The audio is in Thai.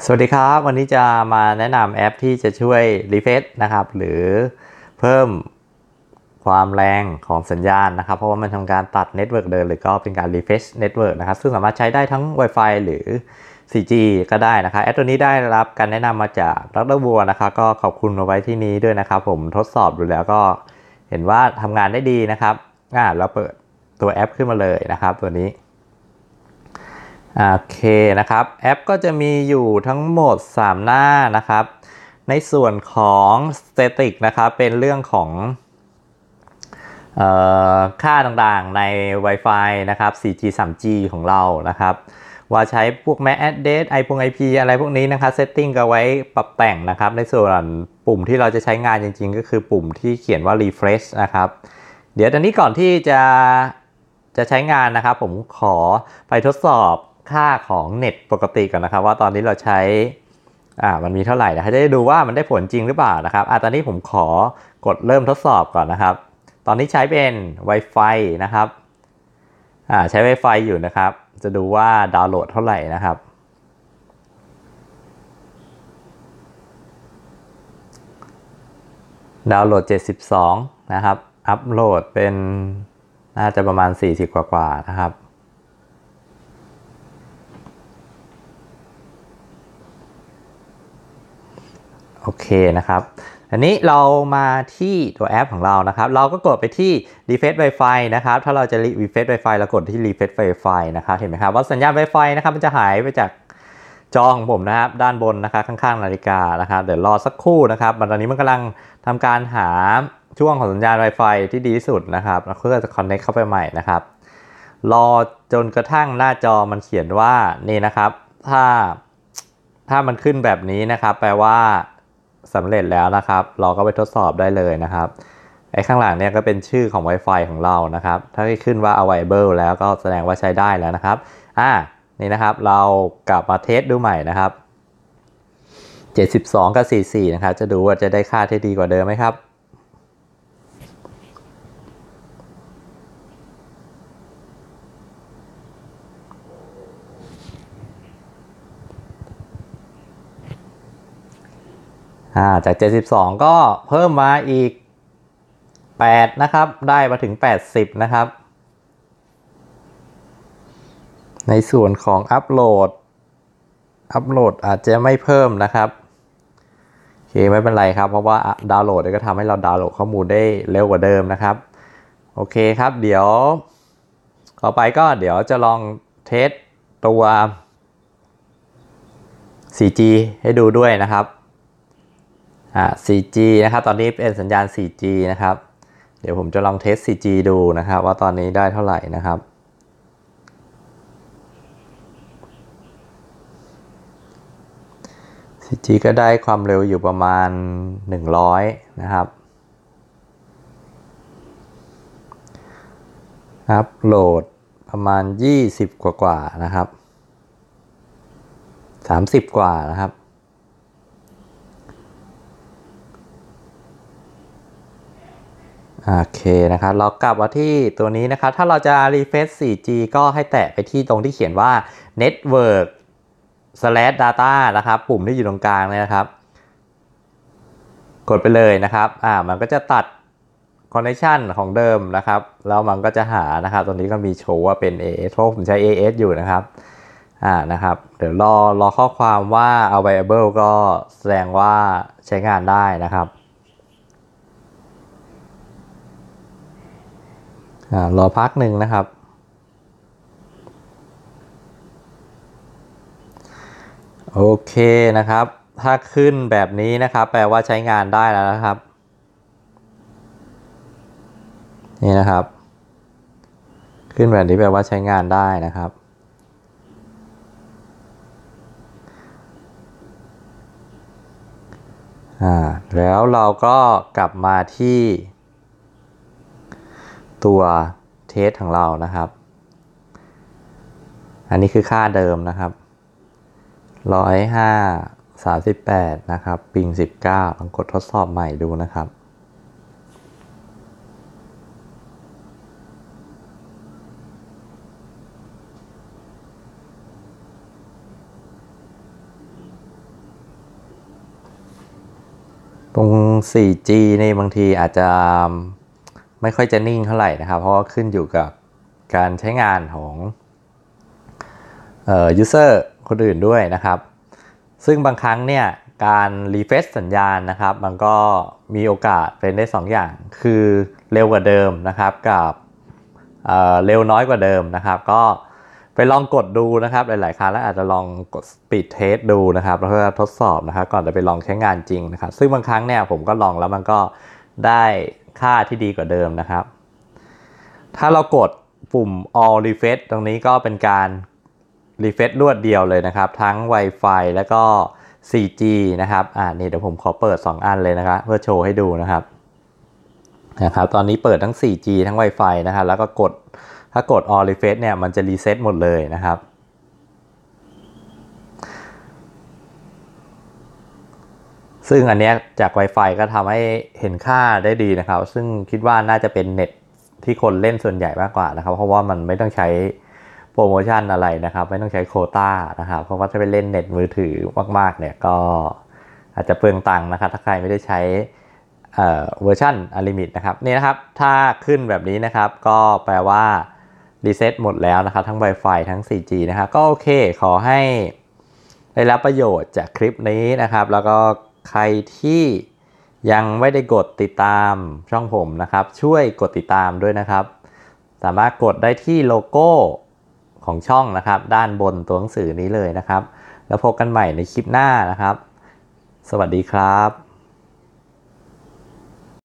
สวัสดีครับวันนี้จะมาแนะนำแอปที่จะช่วยรีเฟรชนะครับหรือเพิ่มความแรงของสัญญาณนะครับเพราะว่ามันทำการตัดเน็ตเวิร์กเดิมหรือก็เป็นการรีเฟรชเน็ตเวิร์กนะครับซึ่งสามารถใช้ได้ทั้ง Wi-Fi หรือ 4G ก็ได้นะครับแอปตัวนี้ได้รับการแนะนำมาจากดร.บัวนะครับก็ขอบคุณเอาไว้ที่นี้ด้วยนะครับผมทดสอบดูแล้วก็เห็นว่าทำงานได้ดีนะครับเราเปิดตัวแอปขึ้นมาเลยนะครับตัวนี้โอเคนะครับแอปก็จะมีอยู่ทั้งหมด3หน้านะครับในส่วนของ Static นะครับเป็นเรื่องของค่าต่างๆใน Wi-Fi นะครับ 4G 3G ของเรานะครับว่าใช้พวก MAC address IP อะไรพวกนี้นะครับ setting ก็ไว้ปรับแต่งนะครับในส่วนปุ่มที่เราจะใช้งานจริงๆก็คือปุ่มที่เขียนว่า refresh นะครับเดี๋ยวตอนนี้ก่อนที่จะใช้งานนะครับผมขอไปทดสอบค่าของเน็ตปกติก่อนนะครับว่าตอนนี้เราใช้มันมีเท่าไหร่นะจะได้ดูว่ามันได้ผลจริงหรือเปล่านะครับตอนนี้ผมขอกดเริ่มทดสอบก่อนนะครับตอนนี้ใช้เป็น Wi-Fi นะครับใช้ Wi-Fi อยู่นะครับจะดูว่าดาวน์โหลดเท่าไหร่นะครับดาวน์โหลด72นะครับอัปโหลดเป็นน่าจะประมาณ40กว่าๆนะครับโอเคนะครับอันนี้เรามาที่ตัวแอปของเรานะครับเราก็กดไปที่ refresh Wi-Fi นะครับถ้าเราจะ refresh Wi-Fi เรากดที่ refresh Wi-Fi นะครับเห็นไหมครับว่าสัญญาณ Wi-Fi นะครับมันจะหายไปจากจอของผมนะครับด้านบนนะครับข้างๆนาฬิกานะครับเดี๋ยวรอสักครู่นะครับตอนนี้มันกำลังทำการหาช่วงของสัญญาณ Wi-Fi ที่ดีที่สุดนะครับแล้วเพื่อจะ connect เข้าไปใหม่นะครับรอจนกระทั่งหน้าจอมันเขียนว่านี่นะครับถ้ามันขึ้นแบบนี้นะครับแปลว่าสำเร็จแล้วนะครับเราก็ไปทดสอบได้เลยนะครับไอ้ข้างหลังเนี่ยก็เป็นชื่อของ Wi-Fi ของเรานะครับถ้าขึ้นว่า available แล้วก็แสดงว่าใช้ได้แล้วนะครับนี่นะครับเรากลับมาเทสดูใหม่นะครับ72กับ44นะครับจะดูว่าจะได้ค่าที่ดีกว่าเดิมไหมครับจาก72ก็เพิ่มมาอีก8นะครับได้มาถึง80นะครับในส่วนของอัปโหลดอาจจะไม่เพิ่มนะครับโอเคไม่เป็นไรครับเพราะว่าดาวน์โหลดก็ทำให้เราดาวน์โหลดข้อมูลได้เร็วกว่าเดิมนะครับโอเคครับเดี๋ยวต่อไปก็เดี๋ยวจะลองเทสตัว 4G ให้ดูด้วยนะครับ4G นะครับตอนนี้เป็นสัญญาณ 4G นะครับเดี๋ยวผมจะลองเทส 4G ดูนะครับว่าตอนนี้ได้เท่าไหร่นะครับ 4G ก็ได้ความเร็วอยู่ประมาณ100นะครับอัพโหลดประมาณ20กว่านะครับ30กว่านะครับโอเคนะครับเรากลับมาที่ตัวนี้นะครับถ้าเราจะ refresh 4G ก็ให้แตะไปที่ตรงที่เขียนว่า network data นะครับปุ่มที่อยู่ตรงกลางเนี่ยนะครับกดไปเลยนะครับมันก็จะตัด connection ของเดิมนะครับแล้วมันก็จะหานะครับตรงนี้ก็มีโชว์ว่าเป็น AS เพราะผมใช้ AS อยู่นะครับนะครับเดี๋ยวรอข้อความว่า available ก็แสดงว่าใช้งานได้นะครับรอพักหนึ่งนะครับโอเคนะครับถ้าขึ้นแบบนี้นะครับแปลว่าใช้งานได้แล้วนะครับนี่นะครับขึ้นแบบนี้แปลว่าใช้งานได้นะครับแล้วเราก็กลับมาที่ตัวเทสของเรานะครับอันนี้คือค่าเดิมนะครับ105.38นะครับปิง19ลองกดทดสอบใหม่ดูนะครับตรง 4G ในบางทีอาจจะไม่ค่อยจะนิ่งเท่าไหร่นะครับเพราะว่าขึ้นอยู่กับการใช้งานของuser คนอื่นด้วยนะครับซึ่งบางครั้งเนี่ยการรีเฟรชสัญญาณนะครับมันก็มีโอกาสเป็นได้2 อย่างคือเร็วกว่าเดิมนะครับกับเร็วน้อยกว่าเดิมนะครับก็ไปลองกดดูนะครับหลายๆครั้งแล้วอาจจะลองกด speed test ดูนะครับแล้วเพื่อทดสอบนะครับก่อนจะไปลองใช้งานจริงนะครับซึ่งบางครั้งเนี่ยผมก็ลองแล้วมันก็ได้ค่าที่ดีกว่าเดิมนะครับถ้าเรากดปุ่ม all refresh ตรงนี้ก็เป็นการรีเฟรชรวดเดียวเลยนะครับทั้ง Wi-Fi แล้วก็ 4G นะครับนี่เดี๋ยวผมขอเปิด2 อันเลยนะครับเพื่อโชว์ให้ดูนะครับตอนนี้เปิดทั้ง 4G ทั้ง Wi-Fi นะครับแล้วก็ถ้ากด all refresh เนี่ยมันจะรีเซ็ตหมดเลยนะครับซึ่งอันนี้จาก Wi-Fi ก็ทำให้เห็นค่าได้ดีนะครับซึ่งคิดว่าน่าจะเป็นเน็ตที่คนเล่นส่วนใหญ่มากกว่านะครับเพราะว่ามันไม่ต้องใช้โปรโมชั่นอะไรนะครับไม่ต้องใช้โควต้านะครับเพราะว่าถ้าไปเล่นเน็ตมือถือมากๆเนี่ยก็อาจจะเปลืองตังค์นะครับถ้าใครไม่ได้ใช้เวอร์ชันอลิมิตนะครับนี่นะครับถ้าขึ้นแบบนี้นะครับก็แปลว่ารีเซ็ตหมดแล้วนะครับทั้ง Wi-Fi ทั้ง 4G นะครับก็โอเคขอให้ได้รับประโยชน์จากคลิปนี้นะครับแล้วก็ใครที่ยังไม่ได้กดติดตามช่องผมนะครับช่วยกดติดตามด้วยนะครับสามารถกดได้ที่โลโก้ของช่องนะครับด้านบนตัวหนังสือนี้เลยนะครับแล้วพบกันใหม่ในคลิปหน้านะครับสวัสดีครับ